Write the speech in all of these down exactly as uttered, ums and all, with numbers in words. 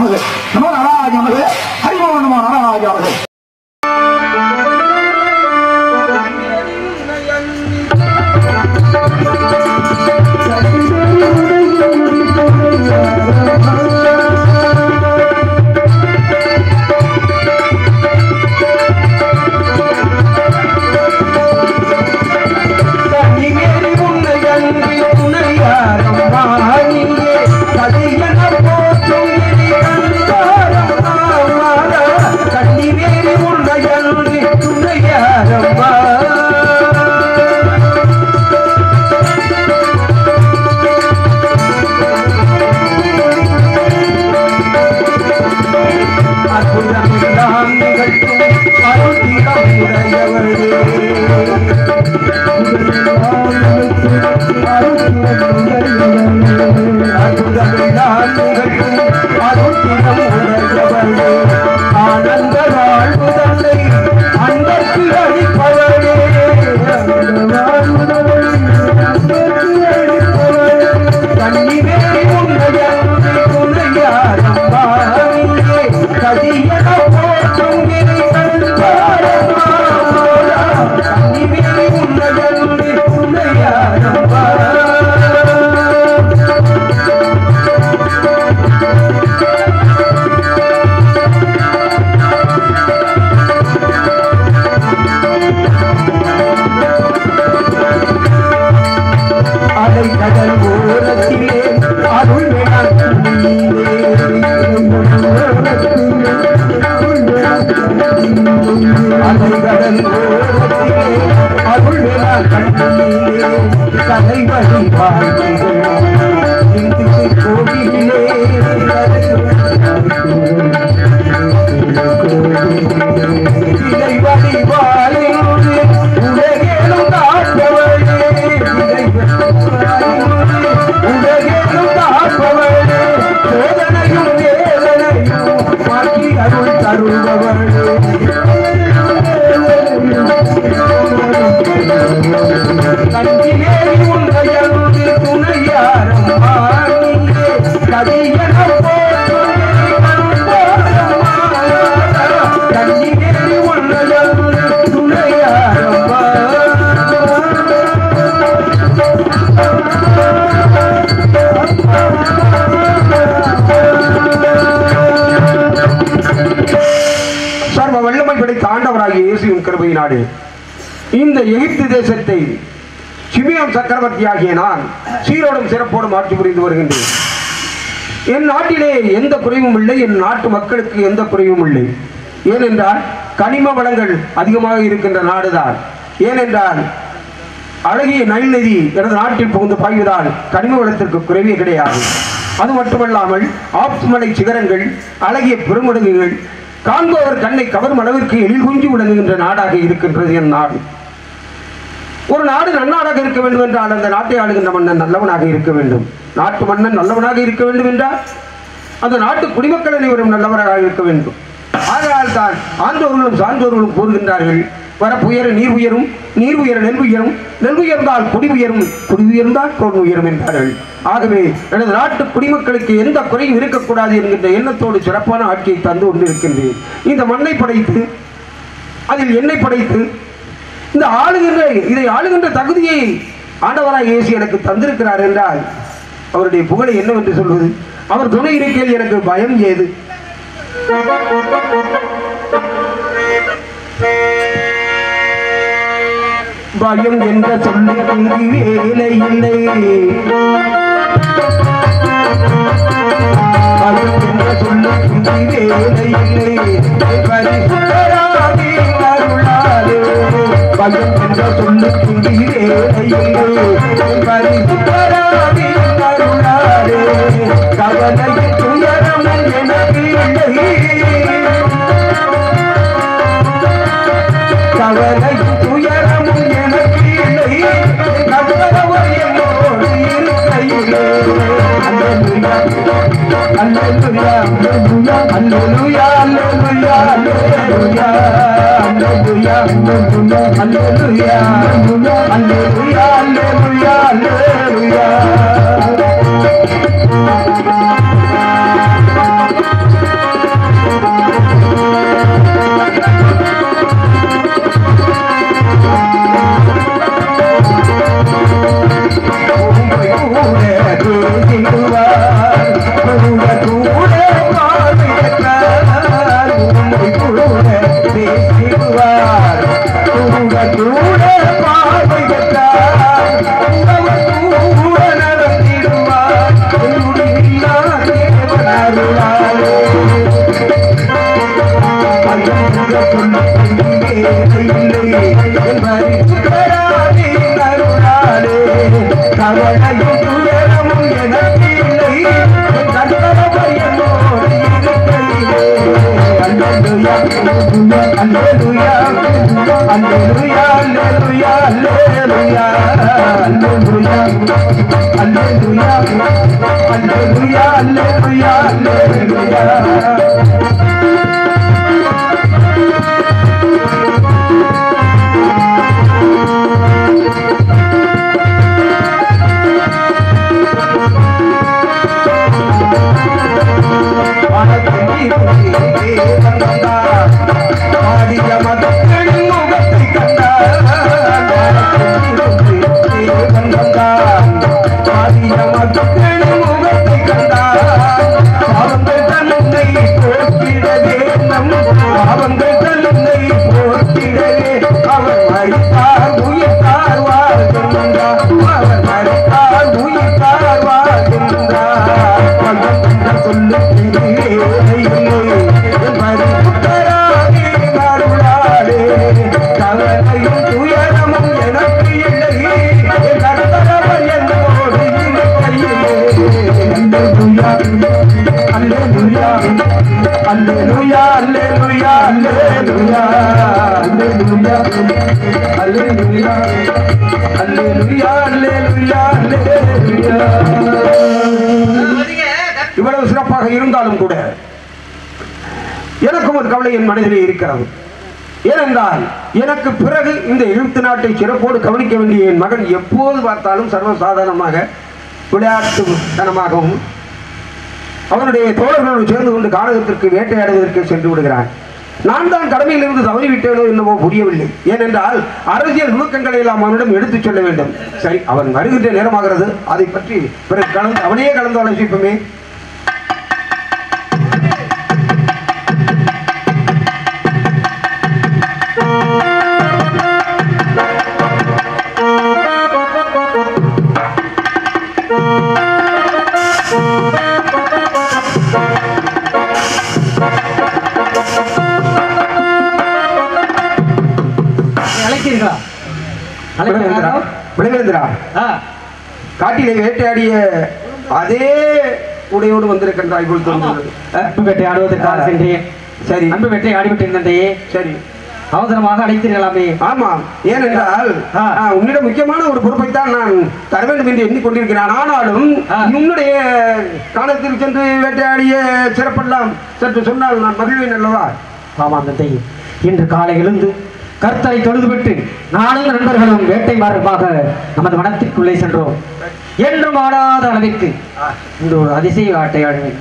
நமக்கு நமோ நாராஜ நமக்கு ஹரிமோ நமோ நாராஜ நமக்கு. இந்த எகிப்து தேசத்தை சிமியோன் சக்கரவர்த்தியாகிய நான் சீரோடும் சிறப்போடும் ஆட்சி புரிந்து வருகின்றேன். என் நாட்டிலே எந்த குறைவும் இல்லை, என் நாட்டு மக்களுக்கு எந்த குறைவும் இல்லை. ஏனென்றால் கனிம வளங்கள் அதிகமாக இருக்கின்ற நாடுதான். ஏனென்றால் அழகிய நைல் நதி எனது நாட்டில் புகுந்து பாய்வதால் கனிம வளத்திற்கு குறைவே கிடையாது. அது மட்டுமல்லாமல் ஆப்ஸ் மலை சிகரங்கள், அழகிய பெருமடங்குகள், காண்பவர் கண்ணை கவரும் அளவிற்கு எழில் குஞ்சு விளங்குகின்ற நாடாக இருக்கின்றது என் நாடு. ஒரு நாடு நன்னாடாக இருக்க வேண்டும் என்றால் அந்த நாட்டை ஆளுகின்ற மன்னன் நல்லவனாக இருக்க வேண்டும். நாட்டு மன்னன் நல்லவனாக இருக்க வேண்டும் என்றால் அந்த நாட்டு குடிமக்கள் அனைவரும் நல்லவராக இருக்க வேண்டும். ஆகையால் தான் ஆண்டோர்களும் சான்றோர்களும் கூறுகின்றார்கள், வரப்புயர நீர் உயரும், நீர் உயர நெல் உயரும், நெல் உயர்ந்தால் குடி உயரும், குடி உயர்ந்தால் கோன் உயரும் என்றார்கள். ஆகவே எனது நாட்டு குடிமக்களுக்கு எந்த குறையும் இருக்கக்கூடாது என்கின்ற எண்ணத்தோடு சிறப்பான ஆட்சியை தந்து கொண்டிருக்கின்றேன். இந்த மண்ணை படைத்து அதில் எண்ணெய் படைத்து இந்த ஆளுகின்ற இதை ஆளுகின்ற தகுதியை ஆண்டவராய் இயேசு எனக்கு தந்திருக்கிறார் என்றால் அவருடைய புகழை என்னவென்று சொல்வது? அவர் துணை இருக்கையில் எனக்கு பயம் ஏது? பயம் என்ற சொல்லுக்கு வேலை இல்லை, பயம் என்ற சொல்லுக்கு வேலை இல்லை, பரிசுத்தராகி அருளாலே. பயம் என்ற சொல்லுக்கு வேலை இல்லை, பரிசுத்தராகி அருளாலே. கவலையும் துயரமும் எனக்கு இல்லை, கவலையும் துயரமும் எனக்கு இல்லை, கவலவர் என்னோடு இருக்கையிலே. அல்லேலூயா அல்லேலூயா அல்லேலூயா அல்லேலூயா அல்லேலூயா அல்லேலூயா அல்லேலூயா அல்லேலூயா அல்லேலூயா அல்லேலூயா. இவ்வளவு சிறப்பாக இருந்தாலும் கூட எனக்கும் ஒரு கவலை என் மனதிலே இருக்கிறது. ஏனென்றால் எனக்கு பிறகு இந்த எழுத்து நாட்டை சிறப்போடு கவனிக்க வேண்டிய என் மகன் எப்போது பார்த்தாலும் சர்வசாதாரணமாக விளையாட்டுத்தனமாகவும் அவனுடைய தோழர்களோடு சேர்ந்து கொண்டு கானகத்திற்கு வேட்டையாடுவதற்கு சென்று விடுகிறான். நான் தான் கடமையிலிருந்து தவறிவிட்டேனோ என்னவோ புரியவில்லை. ஏனென்றால் அரசியல் நுணுக்கங்களை எல்லாம் அவனிடம் எடுத்துச் சொல்ல வேண்டும். சரி, அவன் வருகின்ற நேரமாகிறது, அதை பற்றி பிறகு கலந்து அவனையே கலந்து ஆலோசிப்போமே. காட்டிலே வேட்டையாடிய அதே உடையோடு வந்திருக்கின்றாய் போல் தோன்றுகிறது. அன்பு வேட்டையாடுவதற்காக சென்றேன். சரி, அன்பு வேட்டையாடிவிட்டிருந்தேன். சரி, அவசரமாக அழைத்தீர்களாமே. ஆமாம், ஏனென்றால் உன்னிடம் முக்கியமான ஒரு பொறுப்பைத்தான் நான் தர வேண்டும் என்று எண்ணிக்கொண்டிருக்கிறேன். ஆனாலும் உன்னுடைய காலத்தில் சென்று வேட்டையாடிய சிறப்பெல்லாம் சற்று சொன்னால் நான் மகிழ்வேன் அல்லவா? ஆமாம் தந்தை, இன்று காலை எழுந்து கர்த்தரை தொழுதுவிட்டு நானும் நண்பர்களும் வேட்டை மார்க்கமாக நமது வனத்திற்குள்ளே சென்றோம். என்றும் ஆடாத அளவிற்கு இன்று ஒரு அதிசய வேட்டையாடுவேன்.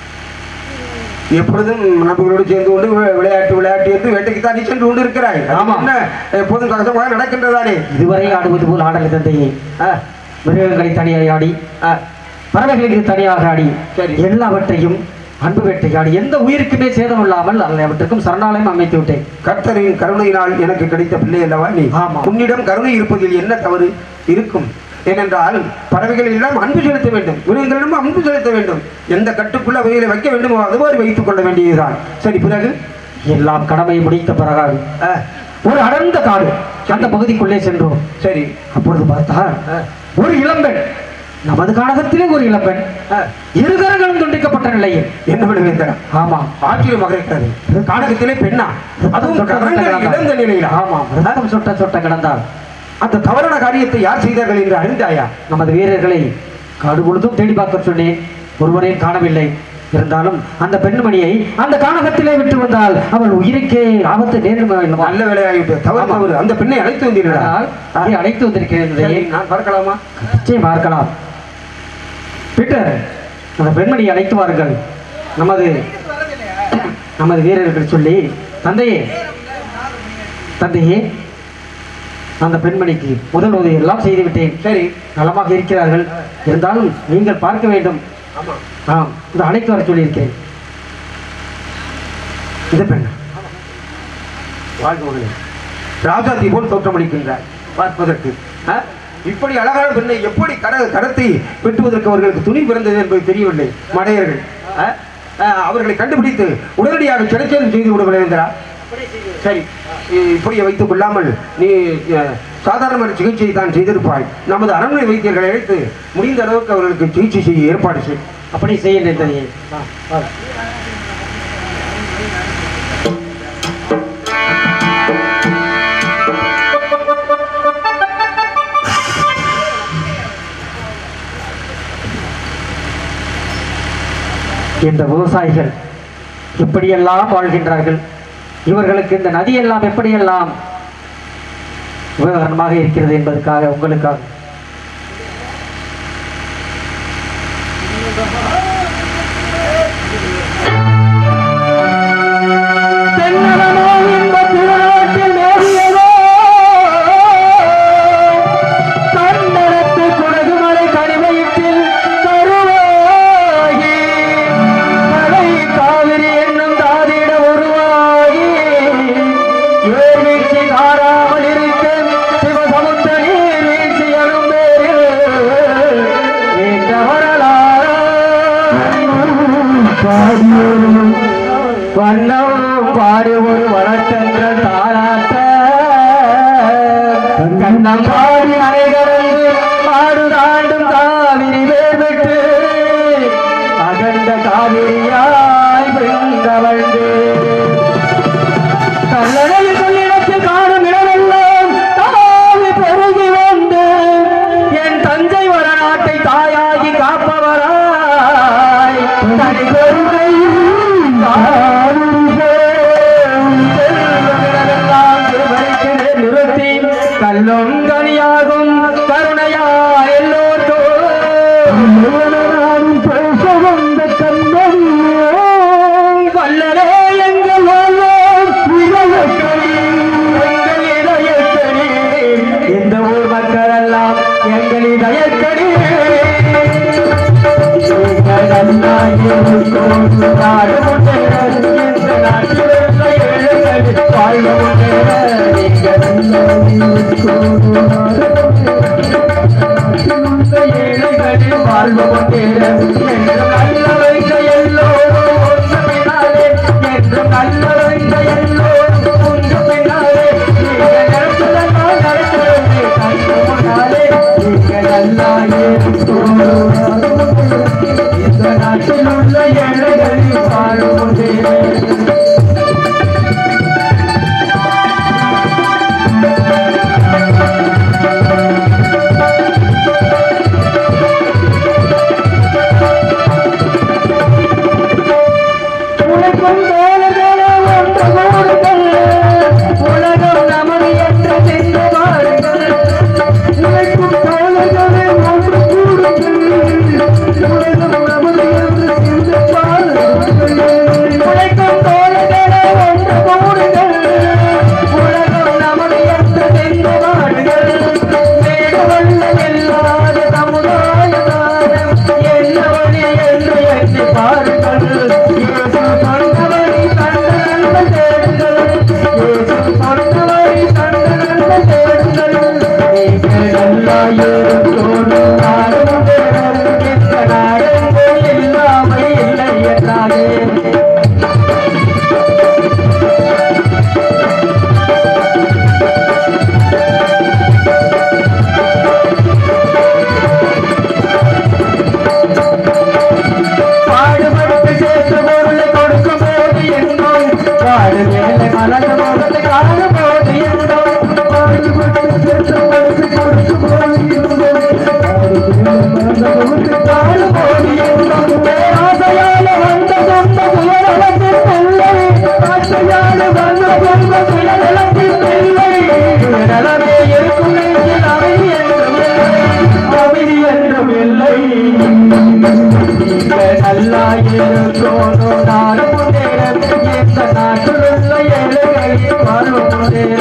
எப்பொழுதும் நண்பர்களோடு சேர்ந்து கொண்டு விளையாட்டு விளையாட்டு என்று வேட்டைக்கு தான் நீ சென்று கொண்டு இருக்கிறாய். என்ன எப்போதும் கசமாக நடக்கின்றதானே? இதுவரை ஆடுவது போல் ஆடலை தந்தையே. மிருகங்களை தனியாக ஆடி, பறவைகளுக்கு தனியாக ஆடி, எல்லாவற்றையும் அன்பு வேட்டையாடி எந்த உயிருக்குமே சேதம் இல்லாமல் எல்லாவற்றுக்கும் சரணாலயம் அமைத்து விட்டேன். கர்த்தரின் கருணையினால் எனக்கு கிடைத்த பிள்ளை அல்லவா நீ? உன்னிடம் கருணை இருப்பதில் என்ன தவறு இருக்கும்? ஏனென்றால் பறவைகள் எல்லாம் அன்பு செலுத்த வேண்டும், மிருகங்களிடம் அன்பு செலுத்த வேண்டும். எந்த கட்டுக்குள்ள அவைகளை வைக்க வேண்டுமோ அதுவாறு வைத்துக் கொள்ள வேண்டியதுதான். சரி, பிறகு எல்லாம் கடமையை முடித்த பிறகு ஒரு அடர்ந்த காடு, அந்த பகுதிக்குள்ளே சென்றோம். சரி, அப்பொழுது பார்த்தா ஒரு இளம்பெண், நமது கானகத்திலே ஒரு இளம்பெண் இருகரங்களும் துண்டிக்கப்பட்ட நிலையில். என்ன விடுவேன்? ஆமா, ஆச்சரியமாக இருக்கிறது. கானகத்திலே பெண்ணா, அதுவும் இழந்த நிலையில். ஆமாம், ரத்தம் சொட்ட சொட்ட கிடந்தால் அந்த தவறான காரியத்தை யார் செய்தார்கள் என்று அறிந்தாயா? நமது வீரர்களை காடு முழுதும் தேடி பார்க்க சொன்னேன், ஒருவரையும் காணவில்லை. இருந்தாலும் அந்த பெண்மணியை அந்த கானகத்திலே விட்டு வந்தால் அவள் உயிருக்கே ஆபத்து நேரிடும். நல்ல வேலையாகிட்டு தவறு. அந்த பெண்ணை அழைத்து வந்தீர்களா? அழைத்து வந்திருக்கிறேன். நான் பார்க்கலாமா? நிச்சயம் பார்க்கலாம். பீட்டர், அந்த பெண்மணியை அழைத்து வாருங்கள். நமது நமது வீரர்கள் சொல்லி, தந்தையே தந்தையே அந்த பெண்மணிக்கு முதல் உதவி எல்லாம் செய்து விட்டேன். சரி, நலமாக இருக்கிறார்கள். இருந்தாலும் நீங்கள் பார்க்க வேண்டும், ஆம், இந்த அழைத்து வர சொல்லியிருக்கேன். இது பெண்ணா? வாழ்க மகளே. ராஜாத்தி போல் தோற்றமளிக்கின்றார் பார்ப்பதற்கு. ஆ? இப்படி அழகான பெண்ணை எப்படி கர கரத்தை வெட்டுவதற்கு அவர்களுக்கு துணி பிறந்தது என்பது தெரியவில்லை மடையர்கள். ஆ? ஆ, அவர்களை கண்டுபிடித்து உடனடியாக சிறைச்சேதம் செய்து விட விளைந்தரா? சரி, இப்படியே வைத்துக் கொள்ளாமல் நீ அஹ், சாதாரணமான சிகிச்சையை தான் செய்திருப்பாய். நமது அரண்மனை வைத்தியர்களை அழைத்து முடிந்த அளவுக்கு அவர்களுக்கு சிகிச்சை செய்ய ஏற்பாடு செய். அப்படி செய்கின்றேன். இந்த விவசாயிகள் எப்படியெல்லாம் வாழ்கின்றார்கள், இவர்களுக்கு இந்த நதியெல்லாம் எப்படியெல்லாம் உபகரணமாக இருக்கிறது என்பதற்காக உங்களுக்காக வண்ணம் பாடி ஒரு வளர்த்தங்கள் தாராட்ட கண்ணம் பாடி அறை கடந்து ஆடு தாண்டும் காவிரி வேர்விட்டு அகண்ட காவிரியாய் விழுந்தவழ்ந்து கல்லணையில் கொள்ளிடத்தில் காணும் இடமெல்லாம் தாவி பெருகி வந்து என் தஞ்சை வடநாட்டை தாயாகி காப்பவராய் தனி பெருமை நிறுத்தி கல்லும் கனியாகும் கருணையா எல்லோரும் பேச வந்த கண்ணன் கல்லலே எங்கள் எங்கள் இதயக்கடி இந்த ஊர் மக்கள் எல்லாம் எங்கள் இதயக்கடி நாடு முன்னேற இந்த நாட்டில் வாழ்வு முன்னேற ஏழைகளில் வாழ்வு முன்னேற என்று நல்ல வைத்த எல்லோரும் ஒன்று பின்னாலே என்று நல்ல வைத்த எல்லோரும் ஒன்று பின்னாலே நடத்துதல் நடத்துவது கண்டு முன்னாலே நீங்கள் நல்லா இந்த நாட்டில் உள்ள ஏழைகளில் வாழ்வு முன்னேற உலகம் நமது என்று சென்று பாருங்கள் உழைக்கும் தோழர்களே ஒன்று கூடுங்கள் உலகம் நமது என்று சென்று பாருங்கள் உழைக்கும் தோழர்களே ஒன்று கூடுங்கள் உலகம் நமது என்று சென்று பாருங்கள் வேடுவல்ல இல்லாத சமுதாயதாரம் என்ன வழி என்று எண்ணி பாருங்கள் பாடுபட்டு சேர்த்து பொருளை கொடுக்கும் போது எங்கும் பாடு வேலை மலர் போது காணும் போது எங்கும் பாடுபட்டு சேர்த்து பொருளை கொடுக்கும் போது காணும் போது எங்கும் ஆசையால வந்த சொந்த சுயநலத்தின் பிள்ளை ஆசையால வந்த சொந்த சுயநலத்தின் பிள்ளை நலமே இருக்கும் நெஞ்சில் அமைதி என்றும் அமைதி என்றும் இல்லை நல்லா இருக்கணும் நாடு முன்னேற இந்த நாட்டில் உள்ள ஏழைகளில் வாழ்வு முன்னேற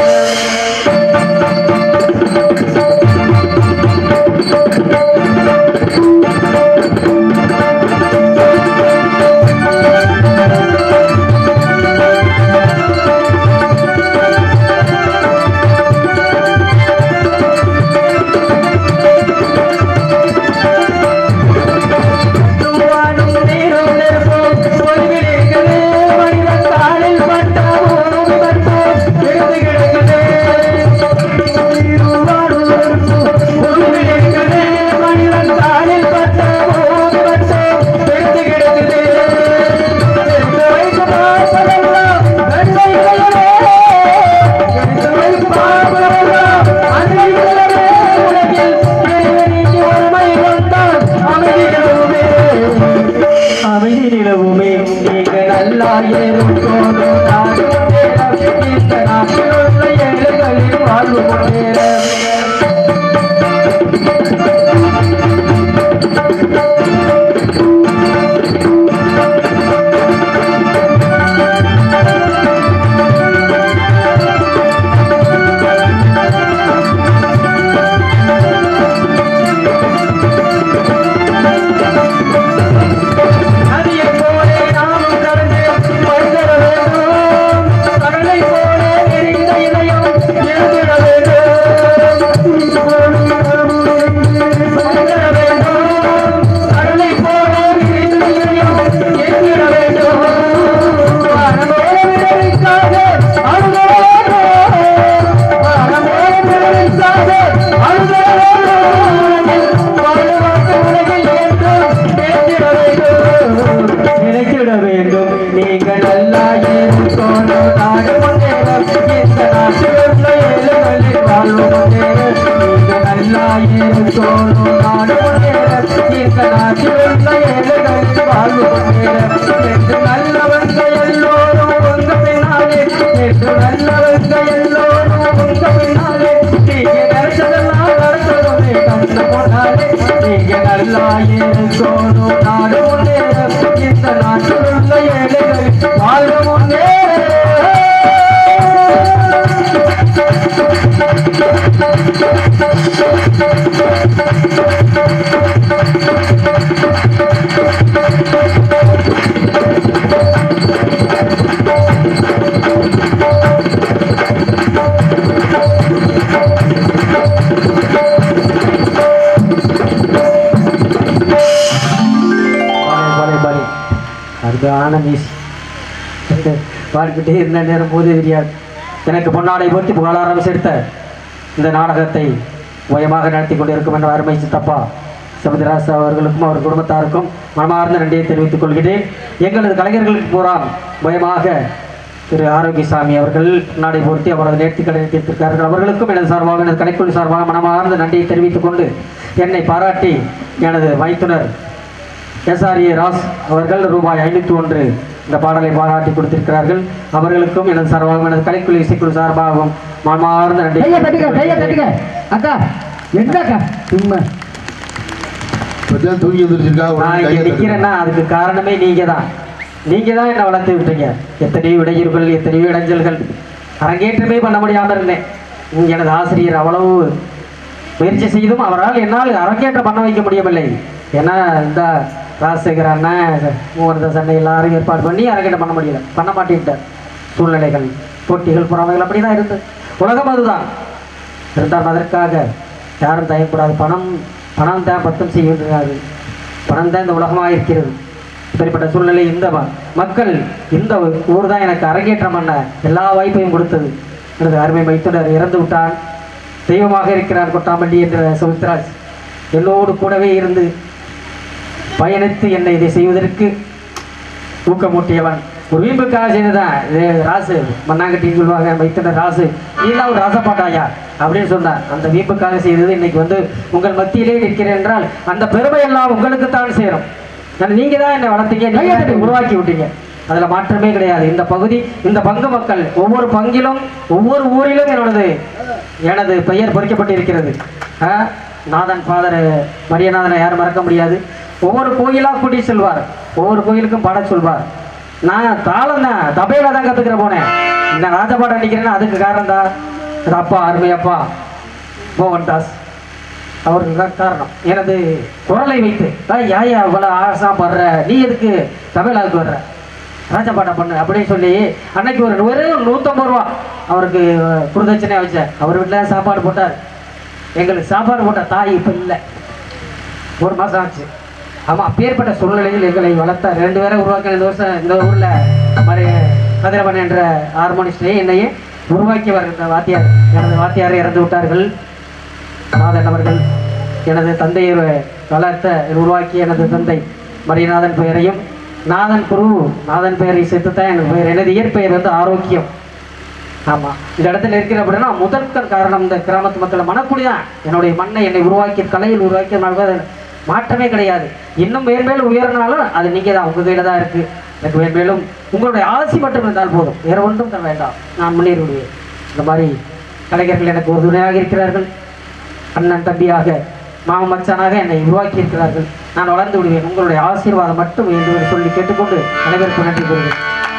நீங்க நல்லா இருக்கணும் நாடு முன்னேற இந்த நாட்டில் உள்ள ஏழைகளின் வாழ்வு முன்னேற வாழ்க்கிட்டே இருந்த நேரம் போது தெரியாது. எனக்கு பொன்னாடை போற்றி புகழாரம் சேர்த்த இந்த நாடகத்தை உயமாக நடத்தி கொண்டிருக்கும் என்ற அருமை சித்தப்பா சமுதிராசா அவர்களுக்கும் அவர் குடும்பத்தாருக்கும் மனமார்ந்த நன்றியை தெரிவித்துக் கொள்கிறேன். எங்களது கலைஞர்களுக்கு பூராம் உயமாக திரு ஆரோக்கியசாமி அவர்கள் நாடை பொருத்தி அவரது நேர்த்திக்கடனை தீர்த்திருக்கிறார்கள். அவர்களுக்கும் எனது சார்பாக எனது கலைக்குழு சார்பாக மனமார்ந்த நன்றியை தெரிவித்துக் கொண்டு என்னை பாராட்டி எனது மைத்துனர் எஸ்ஆர்ஏ ராஸ் அவர்கள் ரூபாய் ஐநூற்றி ஒன்று இந்த பாடலை பாராட்டி கொடுத்திருக்கிறார்கள். அவர்களுக்கும் எனது சார்பாகவும் எனது கலைக்குழு இசைக்குழு சார்பாகவும் மனமார்ந்த நன்றி. அக்கா என்னக்கா சும்மா தூங்கி நான் இங்கே நிற்கிறேன்னா அதுக்கு காரணமே நீங்க தான். நீங்க தான் என்னை வளர்த்து விட்டீங்க. எத்தனையோ இடையூறுகள் எத்தனையோ இடைஞ்சல்கள் அரங்கேற்றமே பண்ண முடியாமல் இருந்தேன். எனது ஆசிரியர் அவ்வளவு முயற்சி செய்தும் அவரால் என்னால் அரங்கேற்றம் பண்ண வைக்க முடியவில்லை. ஏன்னா இந்த ராஜசேகர் அண்ணன் மூவரத சண்டை எல்லாரும் ஏற்பாடு பண்ணி அரங்கேற்றம் பண்ண முடியல, பண்ண மாட்டேன்ட்டார். சூழ்நிலைகள் போட்டிகள் புறாமைகள் அப்படி தான் இருந்தது. உலகம் அதுதான் இருந்தால் அதற்காக யாரும் தயக்கூடாது. பணம் பணம் தான் பத்தம் செய்கின்றார்கள். பணம் தான் இந்த உலகமாக இருக்கிறது. இப்படிப்பட்ட சூழ்நிலை இந்த மக்கள் இந்த ஊர் தான் எனக்கு அரங்கேற்றம் பண்ண எல்லா வாய்ப்பையும் கொடுத்தது. எனது அருமை மைத்துனர் இறந்து விட்டான். தெய்வமாக இருக்கிறார் கொட்டாம்பள்ளி என்ற சுமித்ராஜ் என்னோடு கூடவே இருந்து பயணித்து என்னை இதை செய்வதற்கு ஊக்கமூட்டியவன். ஒரு வீம்புக்காக செய்ததான் ராசு மண்ணாங்கட்டின்னு சொல்லுவாங்க. மைத்துனர் ராசு நீலாம் ஒரு ராசப்பாட்டாயா அப்படின்னு சொன்னார். அந்த வீம்புக்காக செய்தது இன்னைக்கு வந்து உங்கள் மத்தியிலே நிற்கிறேன் என்றால் அந்த பெருமை எல்லாம் உங்களுக்குத்தான் சேரும். நீங்க தான் என்னை வளர்த்தீங்க, நீங்க என்னை உருவாக்கி விட்டீங்க. அதுல மாற்றமே கிடையாது. இந்த பகுதி இந்த பங்கு மக்கள் ஒவ்வொரு பங்கிலும் ஒவ்வொரு ஊரிலும் என்னோடது எனது பெயர் பொறிக்கப்பட்டிருக்கிறது. நாதன் ஃபாதர் மரியநாதனை யாரும் மறக்க முடியாது. ஒவ்வொரு கோயிலாக கூட்டி செல்வார், ஒவ்வொரு கோயிலுக்கும் பாட சொல்வார். நான் தாளம் தான் தபையில தான் கற்றுக்கிற போனேன். இந்த ராஜபாடம் அடிக்கிறேன்னா அதுக்கு காரணம் தான் அப்பா அருமை அப்பா மோகன்தாஸ் அவருக்கு தான் காரணம். எனது குரலை வைத்து யாயா இவ்வளோ ஆசா படுற, நீ எதுக்கு தபையிலாவுக்கு வர்ற, ராஜபாட்டம் பண்ணு அப்படின்னு சொல்லி அன்னைக்கு ஒரு வெறும் நூற்றம்பது ரூபா அவருக்கு குருதட்சணையாக வச்சேன். அவர் வீட்டில் சாப்பாடு போட்டார். எங்களுக்கு சாப்பாடு போட்ட தாய் இப்போ இல்லை, ஒரு மாதம் ஆச்சு. ஆமாம், அப்பேற்பட்ட சூழ்நிலையில் எங்களை வளர்த்தார். ரெண்டு பேரை உருவாக்கின இந்த வருஷம் இந்த ஊரில் மாதிரி கதிரவன் என்ற ஹார்மோனிஸ்டே என்னையே உருவாக்கியவர் இந்த வாத்தியார். எனது வாத்தியாரை இறந்து விட்டார்கள். நாதன் அவர்கள் எனது தந்தையை வளர்த்த உருவாக்கிய எனது தந்தை மரியநாதன் பெயரையும் நாதன் குரு நாதன் பெயரை சேர்த்து தான் எனக்கு பெயர். எனது இயற்பெயர் வந்து ஆரோக்கியம். ஆமாம், இந்த இடத்துல இருக்கிற அப்படின்னா முதற்கண் காரணம் இந்த கிராமத்து மக்களை மனக்குடி தான். என்னுடைய மண்ணை என்னை உருவாக்கிய கலையில் உருவாக்கிய மாற்றமே கிடையாது. இன்னும் மேல் மேல் உயர்னாலும் அது நீங்கள் தான், உங்கள் கையில் தான் இருக்குது. எனக்கு மேலும் உங்களுடைய ஆசி மட்டும் இருந்தால் போதும், வேற ஒன்றும் தர வேண்டாம், நான் முன்னேறி விடுவேன். இந்த மாதிரி கலைஞர்கள் எனக்கு ஒரு துணையாக இருக்கிறார்கள், அண்ணன் தம்பியாக மாமச்சானாக என்னை உருவாக்கி இருக்கிறார்கள். நான் வளர்ந்து விடுவேன், உங்களுடைய ஆசீர்வாதம் மட்டும் வேண்டும் என்று சொல்லி கேட்டுக்கொண்டு அனைவருக்கும் நன்றி கூறுகிறேன்.